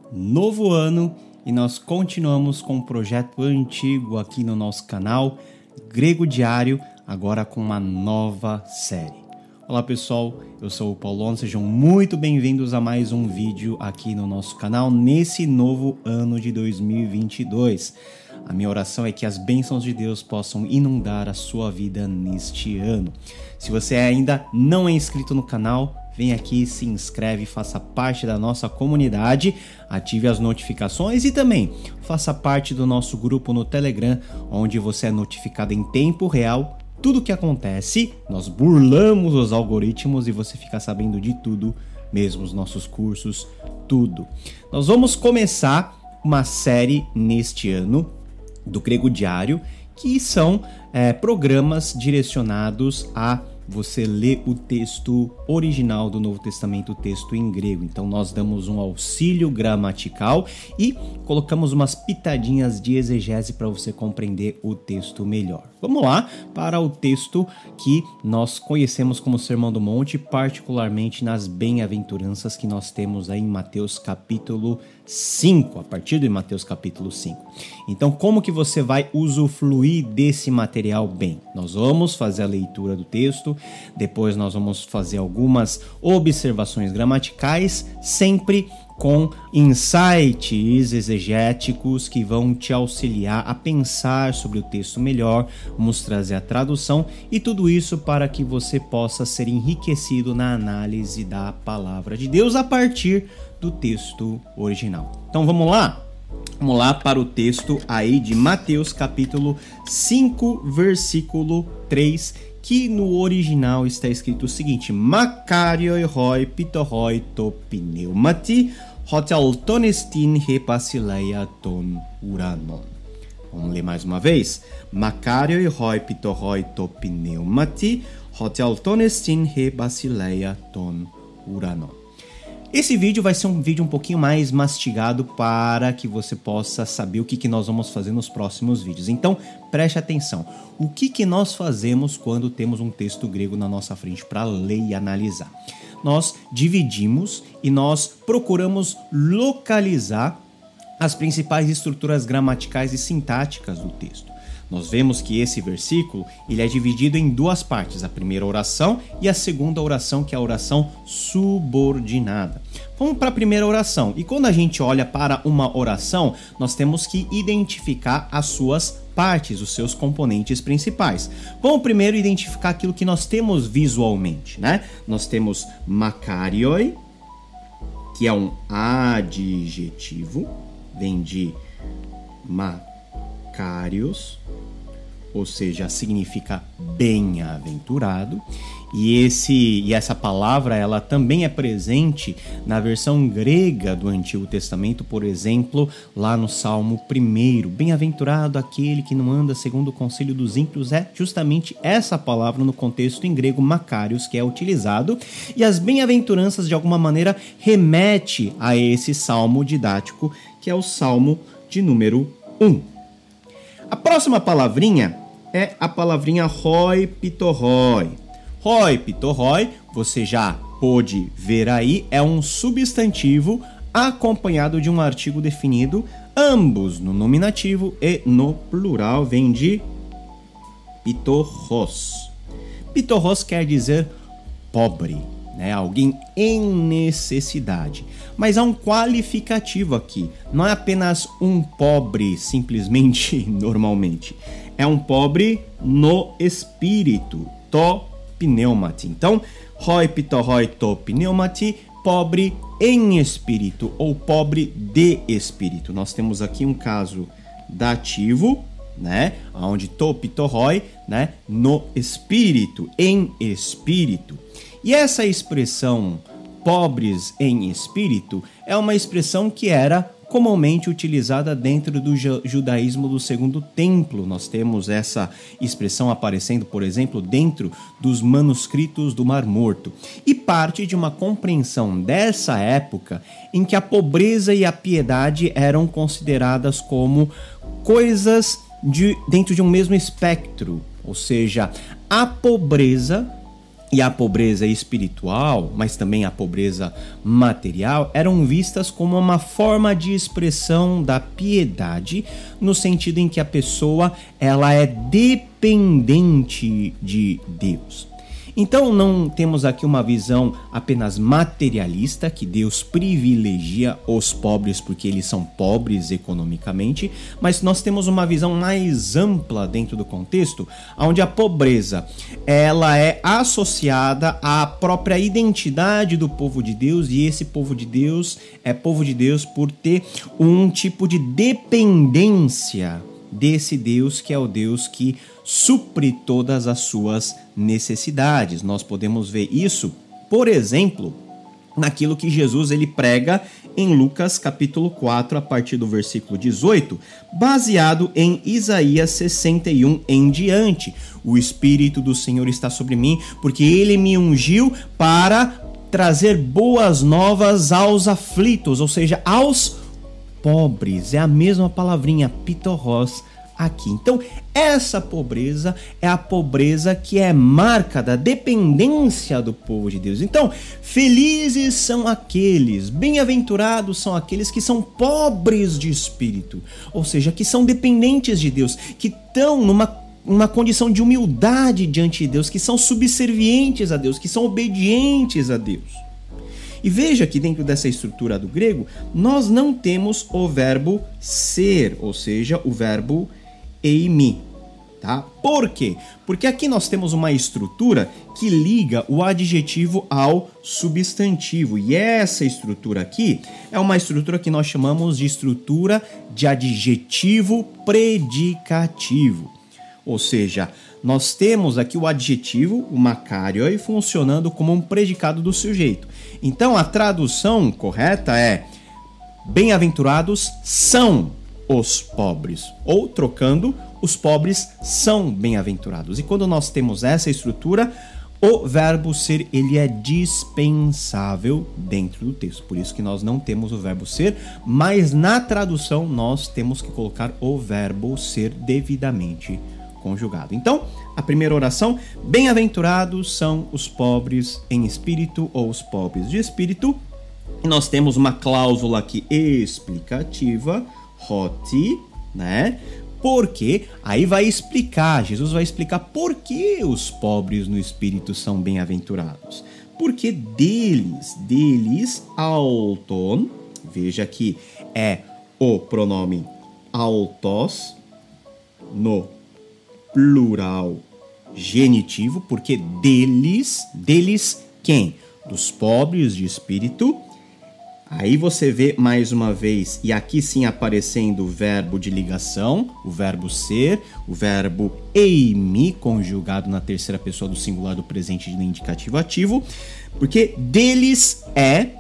novo ano e nós continuamos com um projeto antigo aqui no nosso canal, Grego Diário, agora com uma nova série. Olá pessoal, eu sou o Paulon, sejam muito bem-vindos a mais um vídeo aqui no nosso canal nesse novo ano de 2022. A minha oração é que as bênçãos de Deus possam inundar a sua vida neste ano. Se você ainda não é inscrito no canal, vem aqui, se inscreve, faça parte da nossa comunidade, ative as notificações e também faça parte do nosso grupo no Telegram, onde você é notificado em tempo real tudo o que acontece. Nós burlamos os algoritmos e você fica sabendo de tudo, mesmo os nossos cursos, tudo. Nós vamos começar uma série neste ano do Grego Diário, que são programas direcionados a você ler o texto original do Novo Testamento, o texto em grego. Então nós damos um auxílio gramatical e colocamos umas pitadinhas de exegese para você compreender o texto melhor. Vamos lá para o texto que nós conhecemos como Sermão do Monte, particularmente nas bem-aventuranças que nós temos aí em Mateus capítulo 5, a partir de Mateus capítulo 5. Então, como que você vai usufruir desse material bem? Nós vamos fazer a leitura do texto, depois nós vamos fazer algumas observações gramaticais, sempre com insights exegéticos que vão te auxiliar a pensar sobre o texto melhor. Vamos trazer a tradução e tudo isso para que você possa ser enriquecido na análise da palavra de Deus a partir do texto original. Então vamos lá? Vamos lá para o texto aí de Mateus capítulo 5, versículo 3, que no original está escrito o seguinte: Makarioi hoi pitohoi to pneumati hotel tonestin repasileia ton uranon. Vamos ler mais uma vez. Makarioi hoi pitohoi to pneumati hotel tonestin repasileia ton uranon. Esse vídeo vai ser um vídeo um pouquinho mais mastigado para que você possa saber o que nós vamos fazer nos próximos vídeos. Então, preste atenção. O que nós fazemos quando temos um texto grego na nossa frente para ler e analisar? Nós dividimos e nós procuramos localizar as principais estruturas gramaticais e sintáticas do texto. Nós vemos que esse versículo ele é dividido em duas partes, a primeira oração e a segunda oração, que é a oração subordinada. Vamos para a primeira oração. E quando a gente olha para uma oração, nós temos que identificar as suas partes, os seus componentes principais. Vamos primeiro identificar aquilo que nós temos visualmente, né? Nós temos makarioi, que é um adjetivo, vem de makarios, ou seja, significa bem-aventurado, e essa palavra ela também é presente na versão grega do Antigo Testamento, por exemplo, lá no Salmo 1, bem-aventurado aquele que não anda segundo o conselho dos ímpios, é justamente essa palavra no contexto em grego makarios que é utilizado, e as bem-aventuranças de alguma maneira remete a esse salmo didático, que é o Salmo de número 1. A próxima palavrinha é a palavrinha hoi pitohoi. Hoi pitohoi, você já pôde ver aí, é um substantivo acompanhado de um artigo definido, ambos no nominativo e no plural, vem de pitorros. Pitorros quer dizer pobre, né? Alguém em necessidade. Mas há um qualificativo aqui. Não é apenas um pobre simplesmente normalmente. É um pobre no espírito. To pneumati. Então, hoi pitohoi to pneumati, pobre em espírito ou pobre de espírito. Nós temos aqui um caso dativo, né? Onde to pitohoi, né? No espírito, em espírito. E essa expressão pobres em espírito é uma expressão que era comumente utilizada dentro do judaísmo do Segundo Templo. Nós temos essa expressão aparecendo, por exemplo, dentro dos manuscritos do Mar Morto. E parte de uma compreensão dessa época em que a pobreza e a piedade eram consideradas como coisas dentro de um mesmo espectro. Ou seja, a pobreza e a pobreza espiritual, mas também a pobreza material, eram vistas como uma forma de expressão da piedade, no sentido em que a pessoa ela é dependente de Deus. Então não temos aqui uma visão apenas materialista, que Deus privilegia os pobres porque eles são pobres economicamente, mas nós temos uma visão mais ampla dentro do contexto, onde a pobreza ela é associada à própria identidade do povo de Deus, e esse povo de Deus é povo de Deus por ter um tipo de dependência desse Deus que é o Deus que supre todas as suas necessidades. Nós podemos ver isso, por exemplo, naquilo que Jesus ele prega em Lucas capítulo 4, a partir do versículo 18, baseado em Isaías 61 em diante. O Espírito do Senhor está sobre mim, porque ele me ungiu para trazer boas novas aos aflitos, ou seja, aos pobres. É a mesma palavrinha, pitorros, aqui. Então, essa pobreza é a pobreza que é marca da dependência do povo de Deus. Então, felizes são aqueles, bem-aventurados são aqueles que são pobres de espírito, ou seja, que são dependentes de Deus, que estão numa condição de humildade diante de Deus, que são subservientes a Deus, que são obedientes a Deus. E veja que dentro dessa estrutura do grego, nós não temos o verbo ser, ou seja, o verbo eimi, tá? Por quê? Porque aqui nós temos uma estrutura que liga o adjetivo ao substantivo, e essa estrutura aqui é uma estrutura que nós chamamos de estrutura de adjetivo predicativo. Ou seja, nós temos aqui o adjetivo, o makarioi, funcionando como um predicado do sujeito. Então, a tradução correta é: bem-aventurados são os pobres. Ou, trocando, os pobres são bem-aventurados. E quando nós temos essa estrutura, o verbo ser ele é dispensável dentro do texto. Por isso que nós não temos o verbo ser, mas na tradução nós temos que colocar o verbo ser devidamente conjugado. Então, a primeira oração: bem-aventurados são os pobres em espírito, ou os pobres de espírito. E nós temos uma cláusula aqui explicativa, hoti, né? Porque aí vai explicar, Jesus vai explicar por que os pobres no espírito são bem-aventurados. Porque deles, auton, veja que é o pronome autos no plural genitivo, porque deles quem? Dos pobres de espírito. Aí você vê mais uma vez, e aqui sim aparecendo o verbo de ligação, o verbo ser, o verbo eimi, conjugado na terceira pessoa do singular do presente no indicativo ativo, porque deles é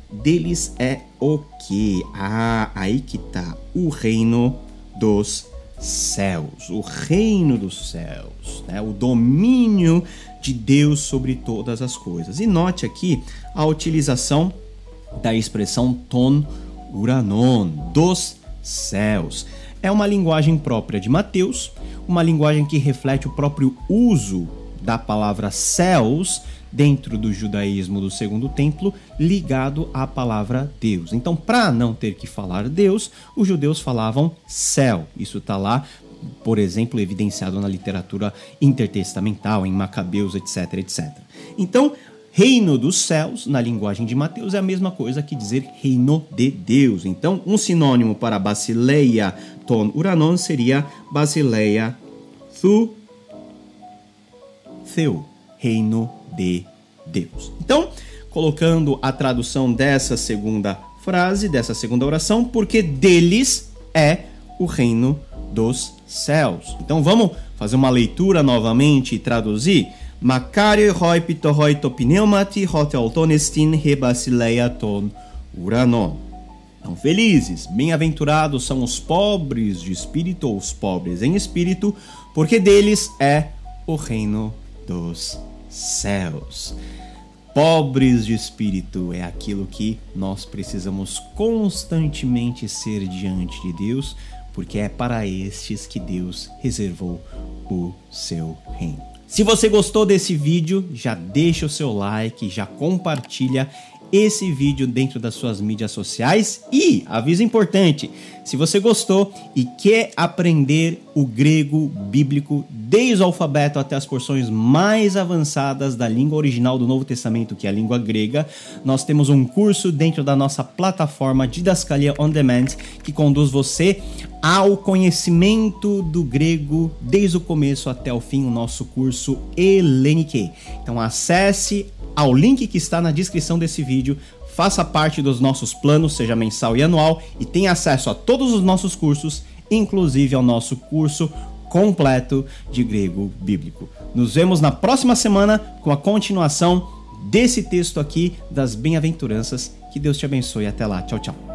o quê? Aí que tá, o reino dos céus, o reino dos céus, né? O domínio de Deus sobre todas as coisas. E note aqui a utilização da expressão ton uranon, dos céus. É uma linguagem própria de Mateus, uma linguagem que reflete o próprio uso da palavra céus dentro do judaísmo do Segundo Templo, ligado à palavra Deus. Então, para não ter que falar Deus, os judeus falavam céu. Isso está lá, por exemplo, evidenciado na literatura intertestamental, em Macabeus, etc, etc. Então, reino dos céus, na linguagem de Mateus, é a mesma coisa que dizer reino de Deus. Então, um sinônimo para basileia ton uranon seria basileia theu, reino de Deus. Então, colocando a tradução dessa segunda frase, dessa segunda oração, porque deles é o reino dos céus. Então, vamos fazer uma leitura novamente e traduzir? Makari hoi pitohoi topneumati hoteltonestin rebasileia ton uranon. Então, felizes, bem-aventurados são os pobres de espírito, ou os pobres em espírito, porque deles é o reino dos céus. Pobres de espírito é aquilo que nós precisamos constantemente ser diante de Deus, porque é para estes que Deus reservou o seu reino. Se você gostou desse vídeo, já deixa o seu like, já compartilha esse vídeo dentro das suas mídias sociais e, aviso importante, se você gostou e quer aprender o grego bíblico desde o alfabeto até as porções mais avançadas da língua original do Novo Testamento, que é a língua grega, nós temos um curso dentro da nossa plataforma Didascalia On Demand que conduz você ao conhecimento do grego desde o começo até o fim, o nosso curso Elenike. Então acesse ao link que está na descrição desse vídeo, faça parte dos nossos planos, seja mensal e anual, e tenha acesso a todos os nossos cursos, inclusive ao nosso curso completo de grego bíblico. Nos vemos na próxima semana com a continuação desse texto aqui das bem-aventuranças. Que Deus te abençoe. Até lá. Tchau, tchau.